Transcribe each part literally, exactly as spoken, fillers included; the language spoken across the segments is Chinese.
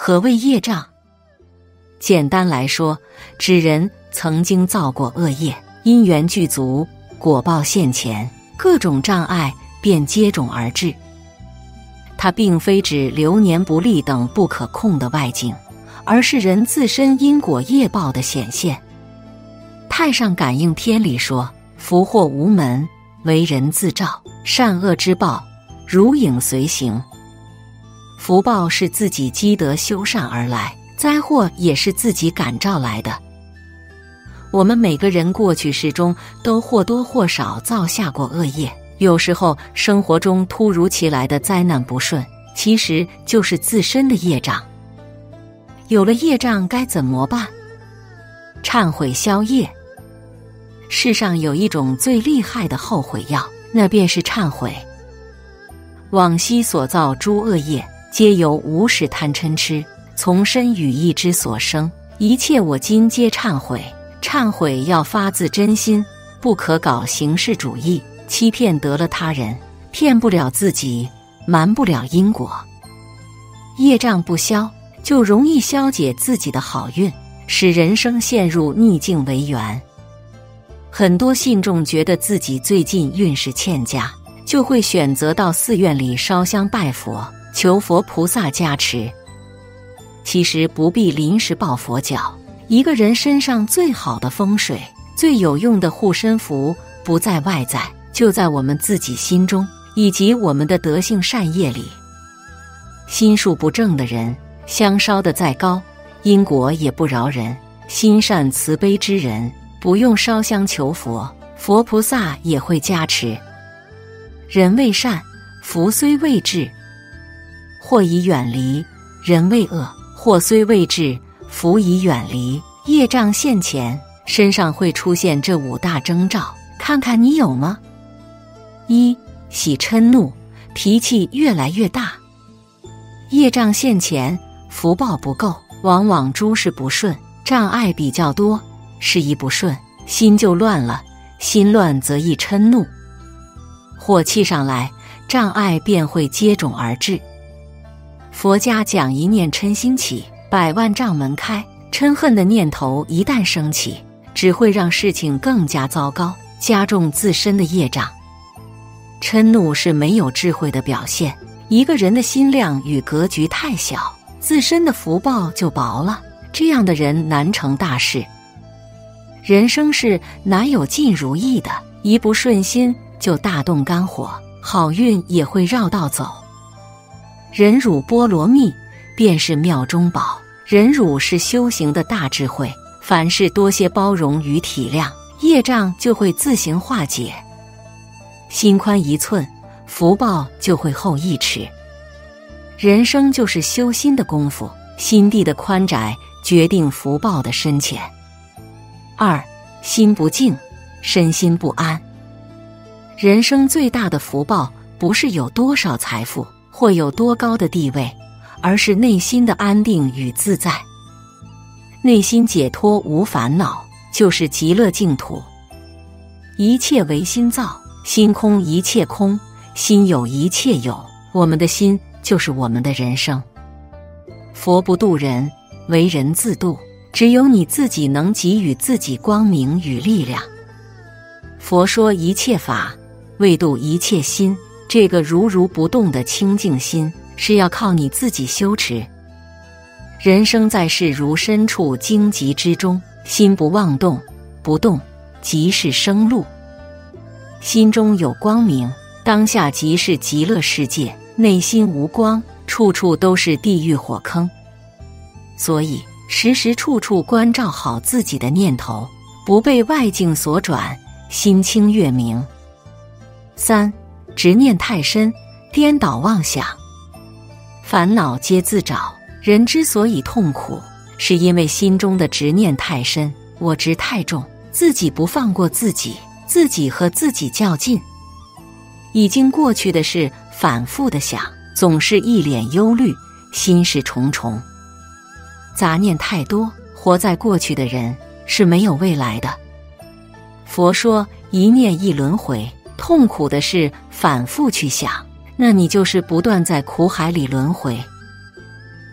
何谓业障？简单来说，指人曾经造过恶业，因缘具足，果报现前，各种障碍便接踵而至。它并非指流年不利等不可控的外境，而是人自身因果业报的显现。太上感应篇里说，福祸无门，为人自照，善恶之报如影随形。福报是自己积德修善而来，灾祸也是自己感召来的。我们每个人过去世中都或多或少造下过恶业，有时候生活中突如其来的灾难不顺，其实就是自身的业障。有了业障该怎么办？忏悔消业。世上有一种最厉害的后悔药，那便是忏悔。往昔所造诸恶业，皆由无始贪嗔痴从身语意之所生，一切我今皆忏悔。忏悔要发自真心，不可搞形式主义，欺骗得了他人，骗不了自己，瞒不了因果。业障不消，就容易消解自己的好运，使人生陷入逆境为缘。很多信众觉得自己最近运势欠佳，就会选择到寺院里烧香拜佛，求佛菩萨加持。其实不必临时抱佛脚，一个人身上最好的风水，最有用的护身符，不在外在，就在我们自己心中，以及我们的德性善业里。心术不正的人，香烧得再高，因果也不饶人；心善慈悲之人，不用烧香求佛，佛菩萨也会加持。人为善，福虽未至，祸已远离；人为恶，祸虽未至，福已远离。业障现前，身上会出现这五大征兆，看看你有吗？一、喜嗔怒，脾气越来越大。业障现前，福报不够，往往诸事不顺，障碍比较多，事一不顺，心就乱了，心乱则易嗔怒，火气上来，障碍便会接踵而至。佛家讲一念嗔心起，百万障门开。嗔恨的念头一旦升起，只会让事情更加糟糕，加重自身的业障。嗔怒是没有智慧的表现，一个人的心量与格局太小，自身的福报就薄了，这样的人难成大事。人生是哪有尽如意的，一不顺心就大动肝火，好运也会绕道走。忍辱波罗蜜便是妙中宝，忍辱是修行的大智慧，凡事多些包容与体谅，业障就会自行化解。心宽一寸，福报就会厚一尺。人生就是修心的功夫，心地的宽窄决定福报的深浅。二、心不静，身心不安。人生最大的福报，不是有多少财富或有多高的地位，而是内心的安定与自在。内心解脱无烦恼，就是极乐净土。一切唯心造，心空一切空，心有一切有，我们的心就是我们的人生。佛不渡人，为人自渡，只有你自己能给予自己光明与力量。佛说一切法，为度一切心，这个如如不动的清净心，是要靠你自己修持。人生在世如身处荆棘之中，心不妄动，不动即是生路。心中有光明，当下即是极乐世界；内心无光，处处都是地狱火坑。所以时时处处关照好自己的念头，不被外境所转，心清月明。三、执念太深，颠倒妄想。烦恼皆自找，人之所以痛苦，是因为心中的执念太深，我执太重，自己不放过自己，自己和自己较劲。已经过去的事反复的想，总是一脸忧虑，心事重重。杂念太多，活在过去的人是没有未来的。佛说一念一轮回，痛苦的是反复去想，那你就是不断在苦海里轮回。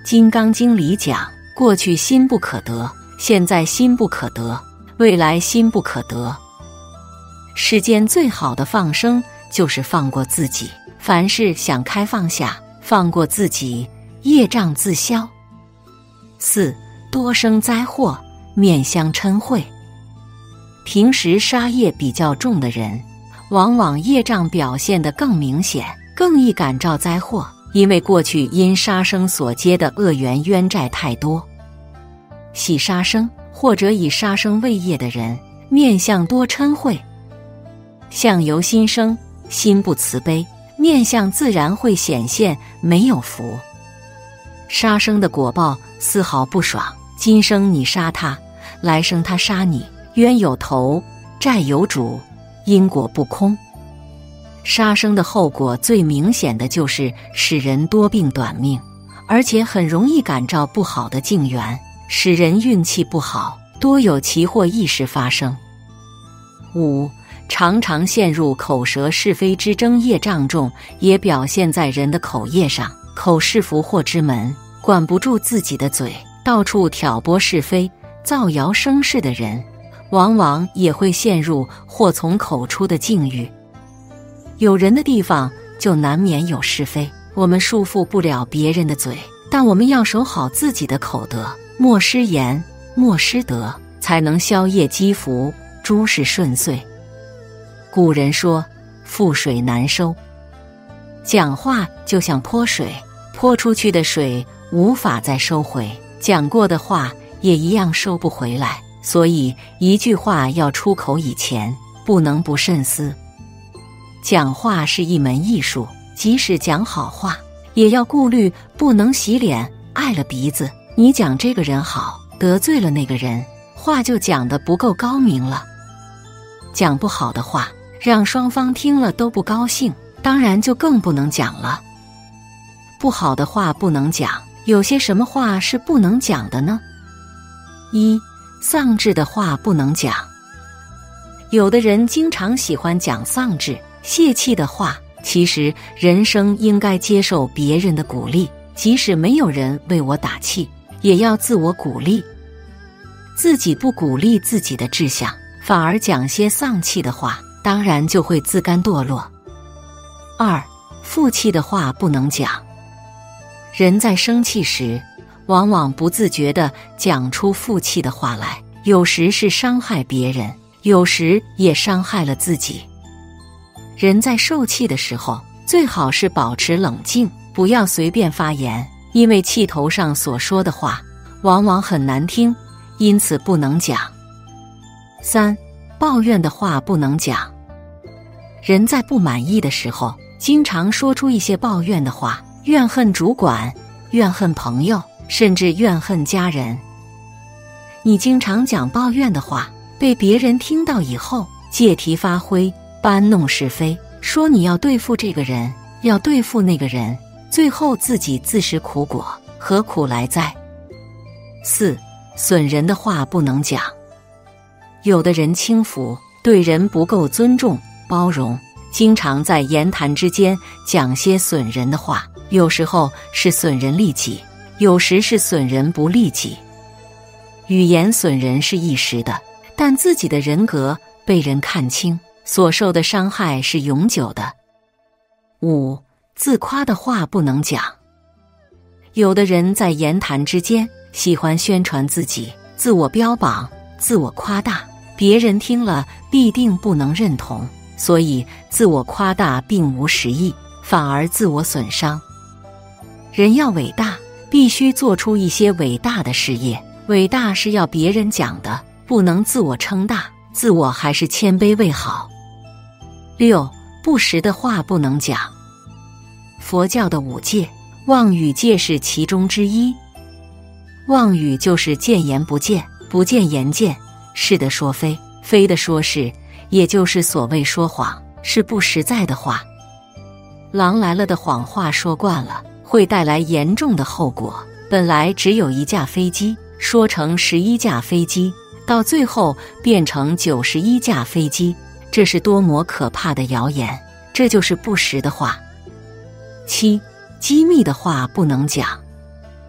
金刚经》里讲，过去心不可得，现在心不可得，未来心不可得。世间最好的放生就是放过自己，凡事想开放下，放过自己，业障自消。四、多生灾祸，面相嗔恚。平时杀业比较重的人，往往业障表现得更明显，更易感召灾祸，因为过去因杀生所结的恶缘冤债太多。喜杀生或者以杀生为业的人，面相多嗔恚，相由心生，心不慈悲，面相自然会显现没有福。杀生的果报丝毫不爽，今生你杀他，来生他杀你，冤有头，债有主，因果不空。杀生的后果最明显的就是使人多病短命，而且很容易感召不好的境缘，使人运气不好，多有奇祸异事发生。五、常常陷入口舌是非之争，业障重，也表现在人的口业上。口是福祸之门，管不住自己的嘴，到处挑拨是非、造谣生事的人，往往也会陷入祸从口出的境遇。有人的地方就难免有是非，我们束缚不了别人的嘴，但我们要守好自己的口德，莫失言，莫失德，才能消业积福，诸事顺遂。古人说，覆水难收。讲话就像泼水，泼出去的水无法再收回，讲过的话也一样收不回来。所以一句话要出口以前，不能不慎思。讲话是一门艺术，即使讲好话，也要顾虑不能洗脸碍了鼻子。你讲这个人好，得罪了那个人，话就讲得不够高明了。讲不好的话，让双方听了都不高兴，当然就更不能讲了。不好的话不能讲，有些什么话是不能讲的呢？一、丧志的话不能讲。有的人经常喜欢讲丧志、泄气的话，其实人生应该接受别人的鼓励，即使没有人为我打气，也要自我鼓励。自己不鼓励自己的志向，反而讲些丧气的话，当然就会自甘堕落。二、负气的话不能讲。人在生气时，往往不自觉地讲出负气的话来，有时是伤害别人，有时也伤害了自己。人在受气的时候，最好是保持冷静，不要随便发言，因为气头上所说的话，往往很难听，因此不能讲。三、抱怨的话不能讲。人在不满意的时候，经常说出一些抱怨的话，怨恨主管，怨恨朋友，甚至怨恨家人。你经常讲抱怨的话，被别人听到以后，借题发挥，搬弄是非，说你要对付这个人，要对付那个人，最后自己自食苦果，何苦来哉？四、损人的话不能讲。有的人轻浮，对人不够尊重、包容，经常在言谈之间讲些损人的话，有时候是损人利己，有时是损人不利己。语言损人是一时的，但自己的人格被人看清，所受的伤害是永久的。五、自夸的话不能讲。有的人在言谈之间喜欢宣传自己，自我标榜，自我夸大，别人听了必定不能认同，所以自我夸大并无实益，反而自我损伤。人要伟大，必须做出一些伟大的事业，伟大是要别人讲的，不能自我称大，自我还是谦卑为好。六、不实的话不能讲。佛教的五戒，妄语戒是其中之一。妄语就是见言不见，不见言见，是的说非，非的说是，也就是所谓说谎，是不实在的话。狼来了的谎话说惯了，会带来严重的后果。本来只有一架飞机，说成十一架飞机，到最后变成九十一架飞机，这是多么可怕的谣言！这就是不实的话。七、机密的话不能讲。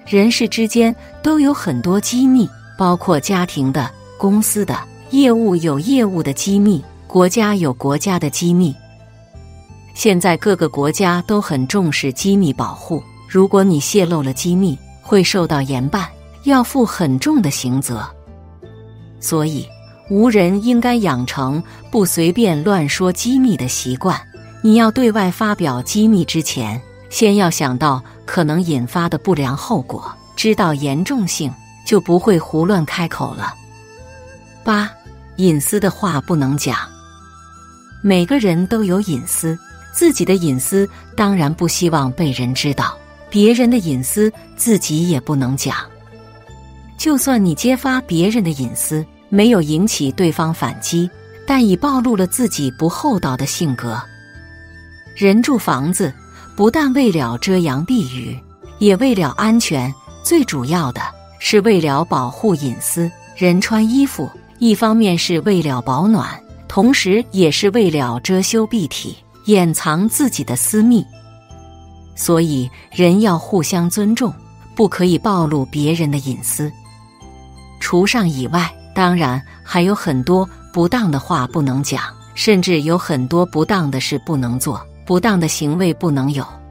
人世之间都有很多机密，包括家庭的、公司的、业务有业务的机密，国家有国家的机密。现在各个国家都很重视机密保护，如果你泄露了机密，会受到严办，要负很重的刑责。所以，无人应该养成不随便乱说机密的习惯。你要对外发表机密之前，先要想到可能引发的不良后果，知道严重性，就不会胡乱开口了。八、隐私的话不能讲。每个人都有隐私，自己的隐私当然不希望被人知道，别人的隐私自己也不能讲。就算你揭发别人的隐私，没有引起对方反击，但已暴露了自己不厚道的性格。人住房子，不但为了遮阳避雨，也为了安全，最主要的是为了保护隐私。人穿衣服，一方面是为了保暖，同时也是为了遮羞蔽体，掩藏自己的私密。所以人要互相尊重，不可以暴露别人的隐私。除上以外，当然还有很多不当的话不能讲，甚至有很多不当的事不能做，不当的行为不能有。